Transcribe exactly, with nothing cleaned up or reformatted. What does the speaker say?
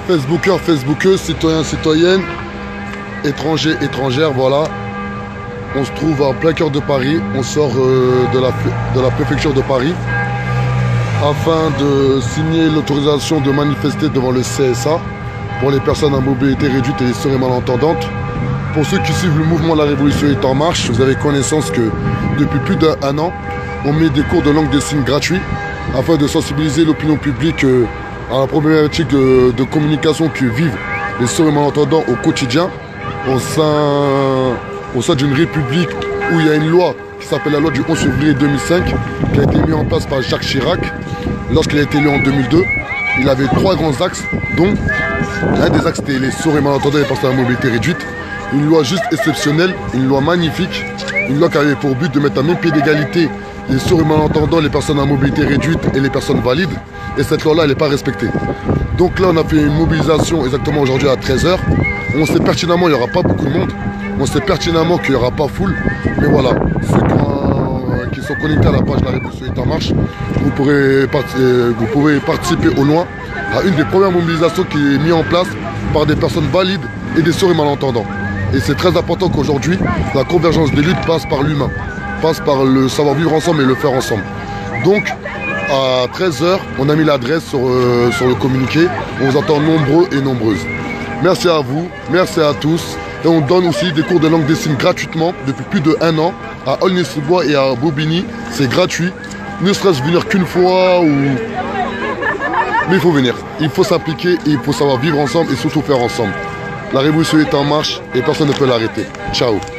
Facebookers, Facebookeuses, citoyens, citoyennes, étrangers, étrangères, voilà. On se trouve en plein cœur de Paris, on sort euh, de, la, de la préfecture de Paris afin de signer l'autorisation de manifester devant le C S A pour les personnes à mobilité réduite et les sourds et malentendantes. Pour ceux qui suivent le mouvement La Révolution est en marche, vous avez connaissance que depuis plus d'un an, on met des cours de langue des signes gratuits afin de sensibiliser l'opinion publique euh, à la problématique de, de communication que vivent les sourds et malentendants au quotidien au sein, au sein d'une république où il y a une loi qui s'appelle la loi du onze février deux mille cinq qui a été mise en place par Jacques Chirac lorsqu'il a été élu en deux mille deux. Il avait trois grands axes, dont l'un des axes était les sourds et malentendants et les personnes à mobilité réduite. Une loi juste exceptionnelle, une loi magnifique, une loi qui avait pour but de mettre à même pied d'égalité les sourds et malentendants, les personnes à mobilité réduite et les personnes valides. Et cette loi-là, elle n'est pas respectée. Donc là, on a fait une mobilisation exactement aujourd'hui à treize heures. On sait pertinemment qu'il n'y aura pas beaucoup de monde. On sait pertinemment qu'il n'y aura pas foule. Mais voilà, ceux qui, ont, qui sont connectés à la page La Révolution est en marche, vous pourrez, vous pouvez participer au loin à une des premières mobilisations qui est mise en place par des personnes valides et des sourds et malentendants. Et c'est très important qu'aujourd'hui, la convergence des luttes passe par l'humain, passe par le savoir vivre ensemble et le faire ensemble. Donc, à treize heures, on a mis l'adresse sur, euh, sur le communiqué. On vous attend nombreux et nombreuses. Merci à vous, merci à tous. Et on donne aussi des cours de langue des signes gratuitement depuis plus d'un an à Aulnay-sous-Bois et à Bobigny. C'est gratuit. Ne serait-ce venir qu'une fois ou... Mais il faut venir. Il faut s'appliquer et il faut savoir vivre ensemble et surtout faire ensemble. La révolution est en marche et personne ne peut l'arrêter. Ciao.